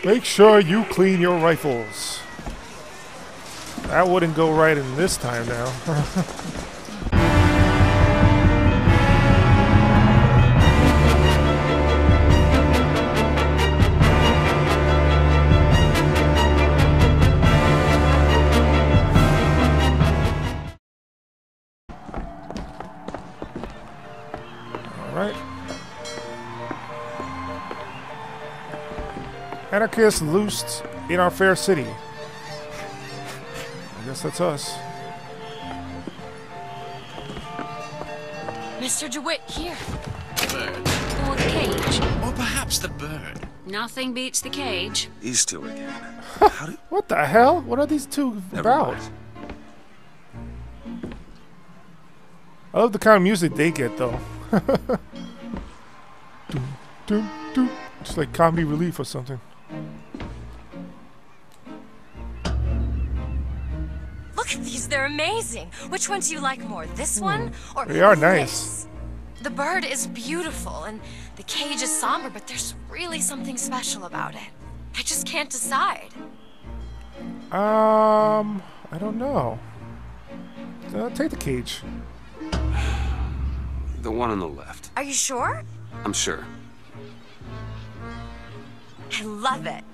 Make sure you clean your rifles. That wouldn't go right in this time now. Alright. Anarchists loosed in our fair city. I guess that's us. Mr. DeWitt, here. Bird. Or the cage. Or perhaps the bird. Nothing beats the cage. These two again. How do... What the hell? What are these two Never about? mind. I love the kind of music they get, though. Doom, doom, doom. Just like comedy relief or something. Look at these, they're amazing. Which one do you like more, this one or They are this? nice. The bird is beautiful and the cage is somber, but there's really something special about it. I just can't decide. I don't know. Take the cage. The one on the left. Are you sure? I'm sure. I love it.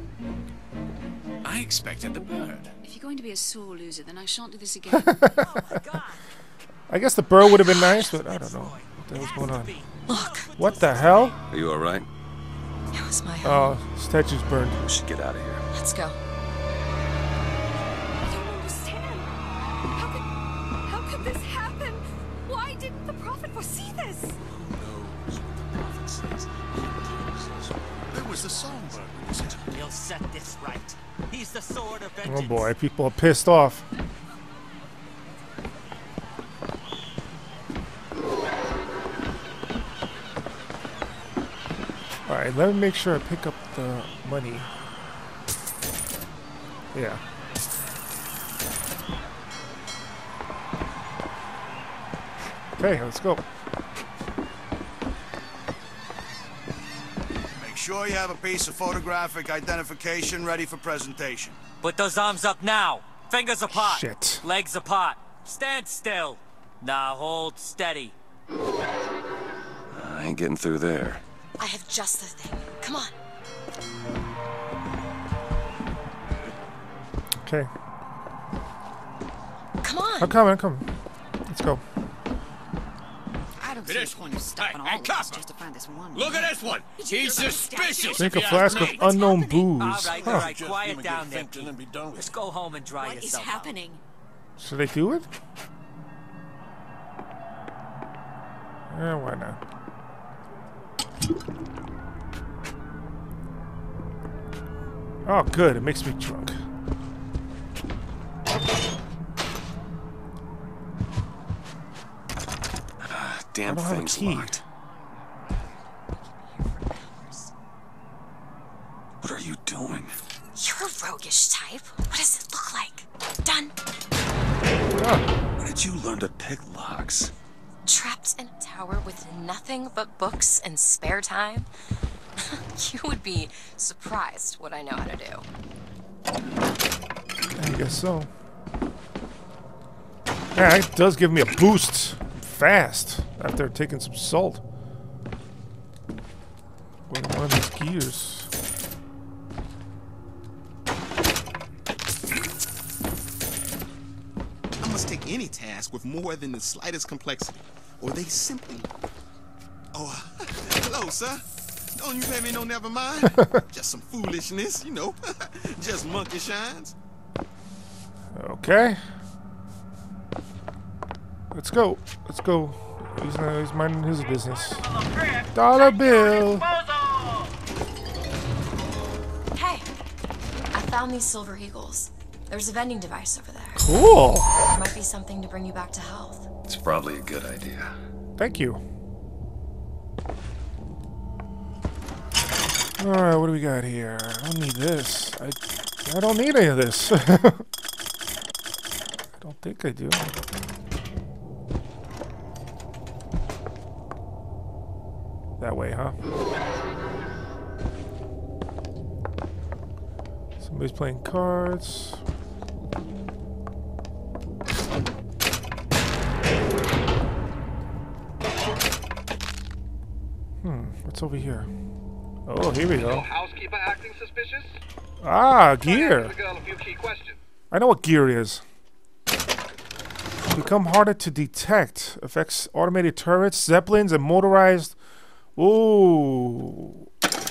I expected the bird. If you're going to be a sore loser, then I shan't do this again. Oh my god. I guess the bird would have been nice, but I don't know. What the hell's going on? Look, What the hell? Are you alright? it was my home. Oh, statue's burned. We should get out of here. Let's go. I don't understand. How could this happen? Why didn't the prophet foresee this? It was the songbird, was it? He'll set this right. He's the sword of Oh vengeance. boy, people are pissed off. Alright, let me make sure I pick up the money. Yeah. Okay, let's go. Make sure you have a piece of photographic identification ready for presentation. Put those arms up now. Fingers apart. Shit. Legs apart. Stand still. Now hold steady. I ain't getting through there. I have just the thing. Come on. Okay. Come on. I'm coming, I'm coming. Let's go. I don't see the point of stopping all of this just to find this one. Look at this one. He's suspicious. Drink a flask of unknown booze. All right, Huh. quiet down there, And Pete. be done with Just go home and dry What is yourself happening? Should I do it? Why not? Oh, good. It makes me drunk. Damn don't have a thing's key. locked. What are you doing? You're a roguish type. What does it look like? Done. Oh, Where did you learn to pick locks? Trapped in a tower with nothing but books and spare time? You would be surprised what I know how to do. I guess so. Yeah, it does give me a boost fast after taking some salt. With one of these gears. I must take any task with more than the slightest complexity, or they simply... Oh, hello, sir. Don't you pay me no never mind. Just some foolishness, you know. Just monkey shines. Okay. Let's go. Let's go. He's minding his business. Dollar bill. Hey, I found these silver eagles. There's a vending device over there. Cool. There might be something to bring you back to health. It's probably a good idea. Thank you. Alright, what do we got here? I don't need this. I don't need any of this. I don't think I do. That way, huh? Somebody's playing cards. What's over here? Oh, here we go. Housekeeper acting suspicious? Ah, gear. The girl a few key questions. I know what gear is. Become harder to detect. Affects automated turrets, zeppelins, and motorized. Ooh.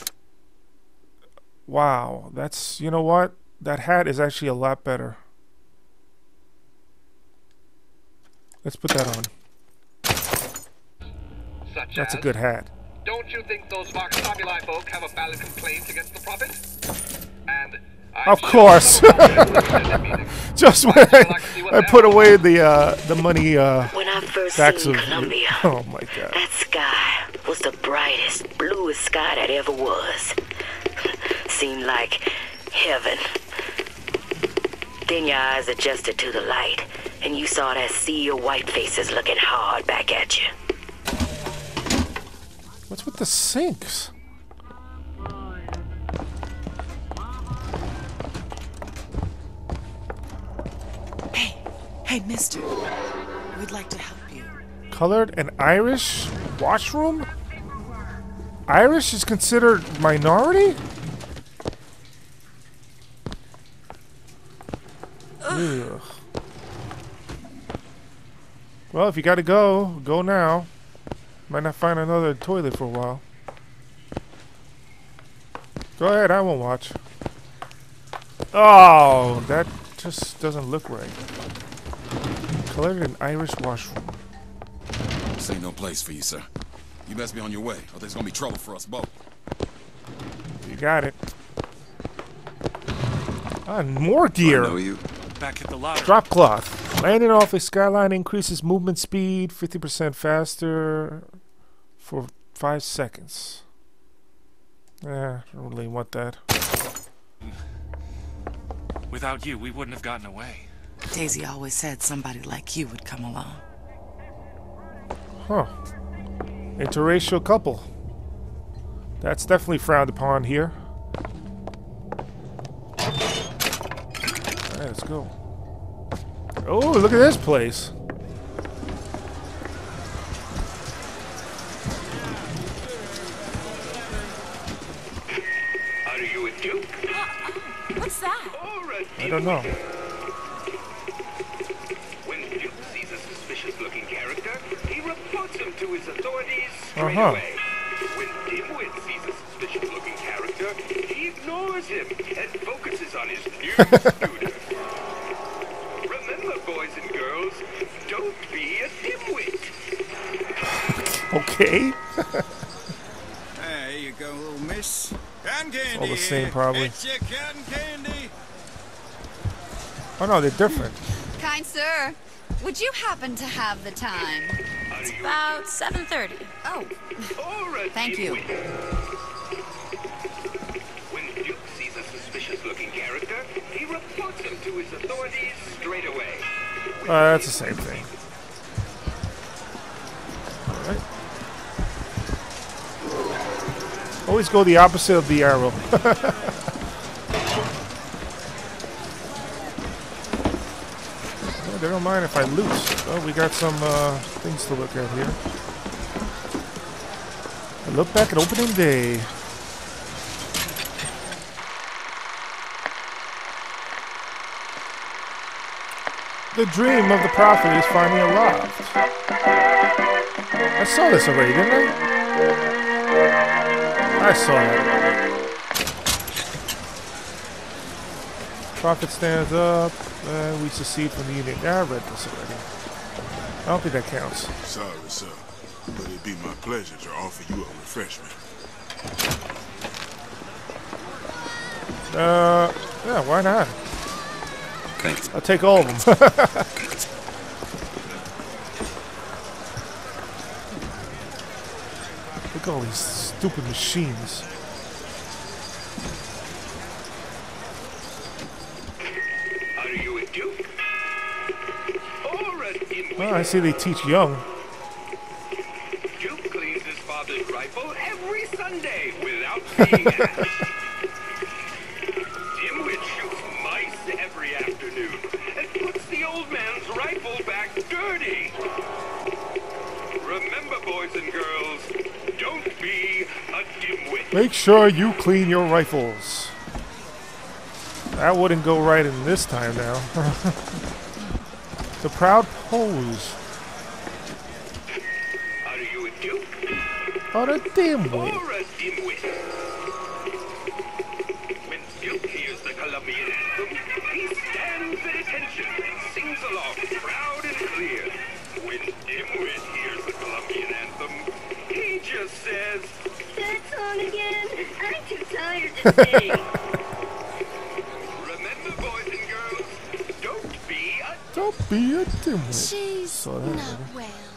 Wow. That's, you know what? That hat is actually a lot better. Let's put that on. That's a good hat. Don't you think those Vox Populi folk have a valid complaint against the Prophet? And of course. Just when I put away the money when I first backs seen of Columbia, oh my god. that sky was the brightest, bluest sky that ever was. Seemed like heaven. Then your eyes adjusted to the light, and you saw that sea of white faces looking hard back at you. What's with the sinks? Hey, mister. We'd like to help you. Colored and Irish washroom? Irish is considered minority? Ugh. Well, if you gotta go, go now. Might not find another toilet for a while. Go ahead, I won't watch. Oh, that just doesn't look right. Colored in Irish washroom. This ain't no place for you, sir. You best be on your way, or there's gonna be trouble for us both. You got it. Ah, more gear. I know you. Back at the lobby. Drop cloth. Landing off a skyline increases movement speed 50% faster for 5 seconds. I don't really want that. Without you, we wouldn't have gotten away. Daisy always said somebody like you would come along. Huh. Interracial couple. That's definitely frowned upon here. Alright, let's go. Oh, look at this place. Are you a duke? What's that? Or a I don't know. When Duke sees a suspicious-looking character, he reports him to his authorities straight away. When Dimwit sees a suspicious-looking character, he ignores him and focuses on his new student. Remember, boys and girls, don't be a dimwit. Okay. There you go, little miss. Cotton candy. All the same, here. probably. It's your cotton candy. Oh no, they're different. Kind sir, would you happen to have the time? It's about 7:30. Oh, Or a thank you. dimwit. When Duke sees a suspicious-looking character, he reports him to his authorities straight away. That's the same thing. Alright. Always go the opposite of the arrow. They don't mind if I loot. Oh, we got some things to look at here. I look back at opening day. The dream of the prophet is finally aloft. I saw this already, didn't I? I saw that already. Prophet stands up, and we secede from the Union. Yeah, I read this already. I don't think that counts. Sorry, sir, but it'd be my pleasure to offer you a refreshment. Yeah, why not? Thanks. I'll take all of them. Look at all these stupid machines. Are you a duke? Or a dimwit? Oh, I see they teach young. Duke cleans his father's rifle every Sunday without being asked. Dimwit shoots dirty. Remember, boys and girls, don't be a dimwit. Make sure you clean your rifles. That wouldn't go right in this time now. The proud pose. Are you a duke? Or a dimwit? Or a dimwit? When Duke hears the Colombian anthem, he stands at attention and sings along proud and clear. When Dimwit hears the Colombian anthem, he just says, "That song again? I'm too tired to sing." Remember, boys and girls, don't be a dimwit. She's So not well.